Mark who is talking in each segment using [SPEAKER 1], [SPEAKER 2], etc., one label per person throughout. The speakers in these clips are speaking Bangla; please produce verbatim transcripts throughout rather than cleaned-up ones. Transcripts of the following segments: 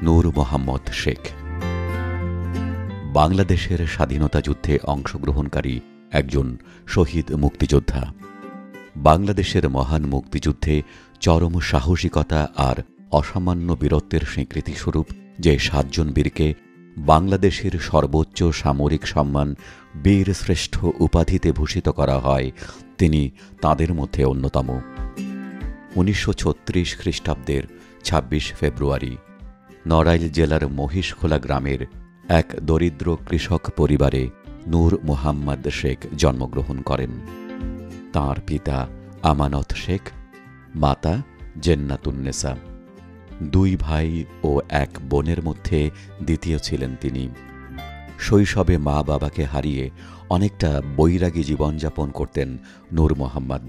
[SPEAKER 1] নূর মোহাম্মদ শেখ বাংলাদেশের স্বাধীনতা যুদ্ধে অংশগ্রহণকারী একজন শহীদ মুক্তিযোদ্ধা। বাংলাদেশের মহান মুক্তিযুদ্ধে চরম সাহসিকতা আর অসামান্য বীরত্বের স্বীকৃতিস্বরূপ যে সাতজন বীরকে বাংলাদেশের সর্বোচ্চ সামরিক সম্মান বীর শ্রেষ্ঠ উপাধিতে ভূষিত করা হয়, তিনি তাদের মধ্যে অন্যতম। উনিশশো ছত্রিশ খ্রিস্টাব্দের ছাব্বিশ ফেব্রুয়ারি নড়াইল জেলার মহিষখোলা গ্রামের এক দরিদ্র কৃষক পরিবারে নূর মোহাম্মদ শেখ জন্মগ্রহণ করেন। তাঁর পিতা আমানত শেখ, মাতা জেন্নাতুন্নেসা। দুই ভাই ও এক বোনের মধ্যে দ্বিতীয় ছিলেন তিনি। শৈশবে মা বাবাকে হারিয়ে অনেকটা বৈরাগী জীবনযাপন করতেন নূর মোহাম্মদ।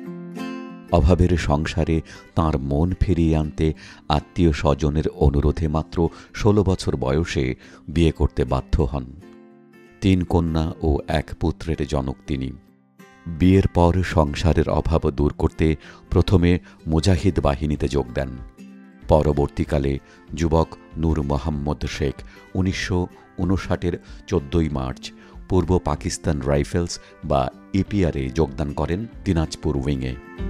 [SPEAKER 1] অভাবের সংসারে তাঁর মন ফিরিয়ে আনতে আত্মীয় স্বজনের অনুরোধে মাত্র ষোলো বছর বয়সে বিয়ে করতে বাধ্য হন। তিন কন্যা ও এক পুত্রের জনক তিনি। বিয়ের পর সংসারের অভাব দূর করতে প্রথমে মুজাহিদ বাহিনীতে যোগ দেন। পরবর্তীকালে যুবক নূর মোহাম্মদ শেখ উনিশশো উনষাটের চোদ্দই মার্চ পূর্ব পাকিস্তান রাইফেলস বা ইপিআরে যোগদান করেন দিনাজপুর উইংয়ে।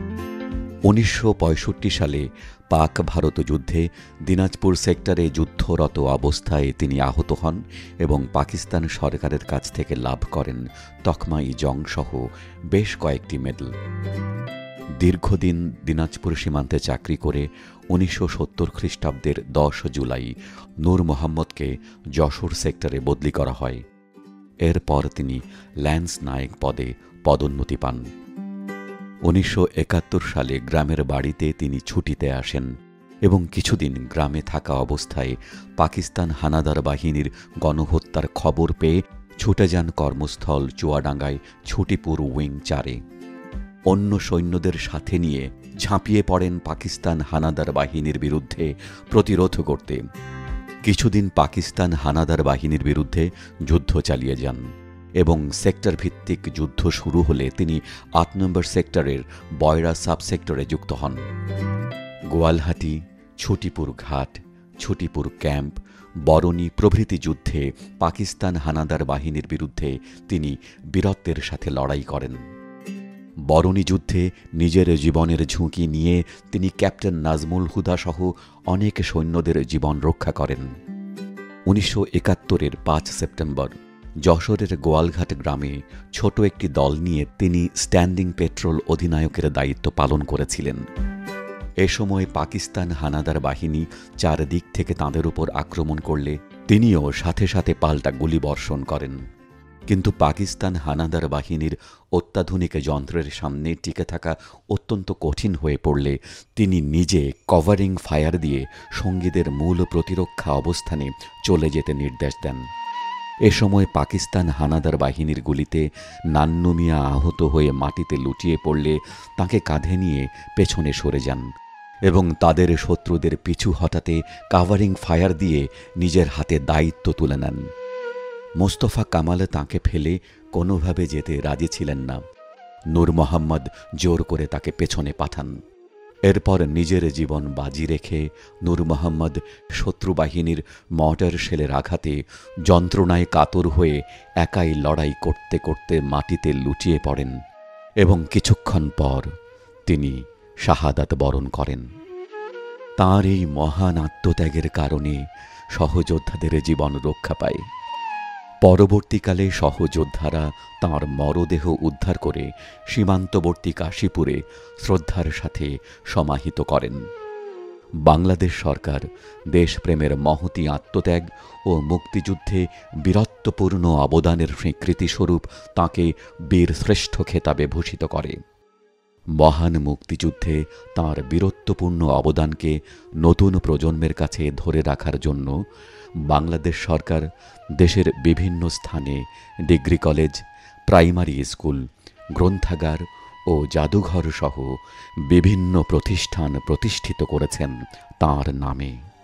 [SPEAKER 1] উনিশশো পঁয়ষট্টি সালে পাক ভারত যুদ্ধে দিনাজপুর সেক্টরে যুদ্ধরত অবস্থায় তিনি আহত হন এবং পাকিস্তান সরকারের কাছ থেকে লাভ করেন তকমা-ই জং সহ বেশ কয়েকটি মেডেল। দীর্ঘদিন দিনাজপুর সীমান্তে চাকরি করে উনিশশো সত্তর খ্রিস্টাব্দের দশ জুলাই নূর মোহাম্মদকে যশোর সেক্টরে বদলি করা হয়। এরপর তিনি ল্যান্স নায়েক পদে পদোন্নতি পান। উনিশশো একাত্তর সালে গ্রামের বাড়িতে তিনি ছুটিতে আসেন এবং কিছুদিন গ্রামে থাকা অবস্থায় পাকিস্তান হানাদার বাহিনীর গণহত্যার খবর পেয়ে ছুটে যান কর্মস্থল চুয়াডাঙ্গায় ছুটিপুর উইং চারে। অন্য সৈন্যদের সাথে নিয়ে ঝাঁপিয়ে পড়েন পাকিস্তান হানাদার বাহিনীর বিরুদ্ধে প্রতিরোধ করতে। কিছুদিন পাকিস্তান হানাদার বাহিনীর বিরুদ্ধে যুদ্ধ চালিয়ে যান এবং সেক্টর ভিত্তিক যুদ্ধ শুরু হলে তিনি আট নম্বর সেক্টরের বয়রা সাবসেক্টরে যুক্ত হন। গোয়ালহাটি, ছুটিপুর ঘাট, ছুটিপুর ক্যাম্প, বরণী প্রভৃতি যুদ্ধে পাকিস্তান হানাদার বাহিনীর বিরুদ্ধে তিনি বীরত্বের সাথে লড়াই করেন। বরণী যুদ্ধে নিজের জীবনের ঝুঁকি নিয়ে তিনি ক্যাপ্টেন নাজমুল হুদা সহ অনেক সৈন্যদের জীবন রক্ষা করেন। উনিশশো একাত্তরের পাঁচ সেপ্টেম্বর যশোরের গোয়ালঘাট গ্রামে ছোট একটি দল নিয়ে তিনি স্ট্যান্ডিং পেট্রোল অধিনায়কের দায়িত্ব পালন করেছিলেন। এ সময় পাকিস্তান হানাদার বাহিনী চারদিক থেকে তাঁদের উপর আক্রমণ করলে তিনিও সাথে সাথে পাল্টা গুলি বর্ষণ করেন। কিন্তু পাকিস্তান হানাদার বাহিনীর অত্যাধুনিক যন্ত্রের সামনে টিকে থাকা অত্যন্ত কঠিন হয়ে পড়লে তিনি নিজে কভারিং ফায়ার দিয়ে সঙ্গীদের মূল প্রতিরক্ষা অবস্থানে চলে যেতে নির্দেশ দেন। এ সময় পাকিস্তান হানাদার বাহিনীর গুলিতে নান্নু মিয়া আহত হয়ে মাটিতে লুটিয়ে পড়লে তাকে কাঁধে নিয়ে পেছনে সরে যান এবং তাদের শত্রুদের পিছু হটাতে কাভারিং ফায়ার দিয়ে নিজের হাতে দায়িত্ব তুলে নেন। মোস্তফা কামাল তাঁকে ফেলে কোনোভাবে যেতে রাজি ছিলেন না। নূর মোহাম্মদ জোর করে তাকে পেছনে পাঠান। এরপর নিজের জীবন বাজি রেখে নূর মোহাম্মদ শত্রু বাহিনীর মর্টার শেলের আঘাতে যন্ত্রণায় কাতর হয়ে একাই লড়াই করতে করতে মাটিতে লুটিয়ে পড়েন এবং কিছুক্ষণ পর তিনি শাহাদাত বরণ করেন। তাঁর এই মহান আত্মত্যাগের কারণে সহযোদ্ধাদের জীবন রক্ষা পায়। পরবর্তীকালে সহযোদ্ধারা তাঁর মরদেহ উদ্ধার করে সীমান্তবর্তী কাশীপুরে শ্রদ্ধার সাথে সমাহিত করেন। বাংলাদেশ সরকার দেশপ্রেমের মহতী আত্মত্যাগ ও মুক্তিযুদ্ধে বীরত্বপূর্ণ অবদানের স্বীকৃতিস্বরূপ তাঁকে বীর শ্রেষ্ঠ খেতাবে ভূষিত করে। মহান মুক্তিযুদ্ধে তাঁর বীরত্বপূর্ণ অবদানকে নতুন প্রজন্মের কাছে ধরে রাখার জন্য বাংলাদেশ সরকার দেশের বিভিন্ন স্থানে ডিগ্রি কলেজ, প্রাইমারি স্কুল, গ্রন্থাগার ও জাদুঘর সহ বিভিন্ন প্রতিষ্ঠান প্রতিষ্ঠিত করেছেন তাঁর নামে।